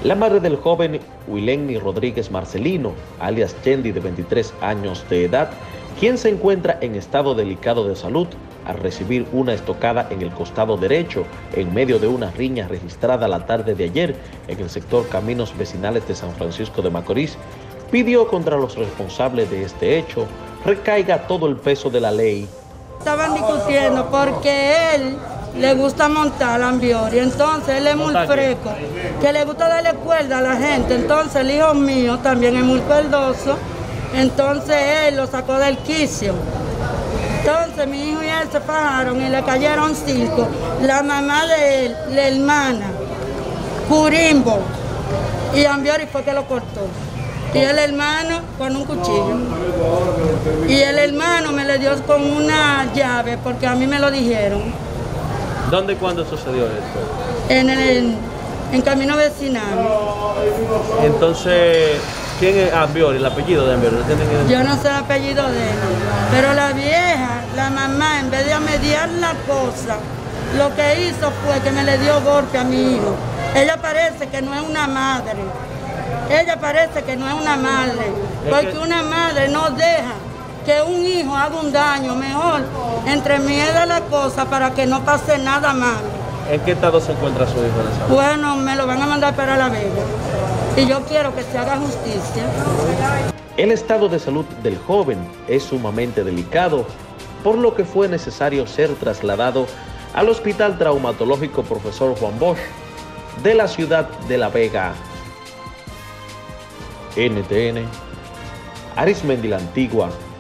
La madre del joven Wilenny Rodríguez Marcelino, alias Chendi, de 23 años de edad, quien se encuentra en estado delicado de salud al recibir una estocada en el costado derecho en medio de una riña registrada la tarde de ayer en el sector Caminos Vecinales de San Francisco de Macorís, pidió contra los responsables de este hecho recaiga todo el peso de la ley. Estaban discutiendo porque él le gusta montar Ambiori, entonces él es muy fresco, que le gusta darle cuerda a la gente, entonces el hijo mío también es muy cuerdoso, entonces él lo sacó del quicio. Entonces mi hijo y él se fajaron y le cayeron 5. La mamá de él, la hermana, Curimbo, y Ambiori fue que lo cortó. Y el hermano con un cuchillo. Y el hermano me le dio con una llave porque a mí me lo dijeron. ¿Dónde y cuándo sucedió esto? En Camino Vecinal. Entonces, ¿quién es Ambiori, el apellido de Ambiori? Yo no sé el apellido de él, pero la vieja, la mamá, en vez de mediar la cosa, lo que hizo fue que me le dio golpe a mi hijo. Ella parece que no es una madre. Ella parece que no es una madre, porque una madre no deja que un hijo haga un daño, mejor entremieda la cosa para que no pase nada malo. ¿En qué estado se encuentra su hijo de salud? Bueno, me lo van a mandar para La Vega y yo quiero que se haga justicia. El estado de salud del joven es sumamente delicado, por lo que fue necesario ser trasladado al Hospital Traumatológico Profesor Juan Bosch de la ciudad de La Vega. NTN, Arismendi la Antigua.